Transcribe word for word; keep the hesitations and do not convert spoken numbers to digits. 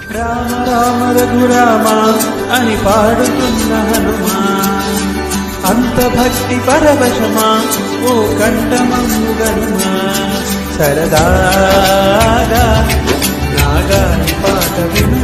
రామ రామ రఘురామ అని పాడుతున్న హనుమా, అంత భక్తి పరవశమా ఓ కంఠమమ్ము గనుమా. సరదాగా నాగాని పాట విను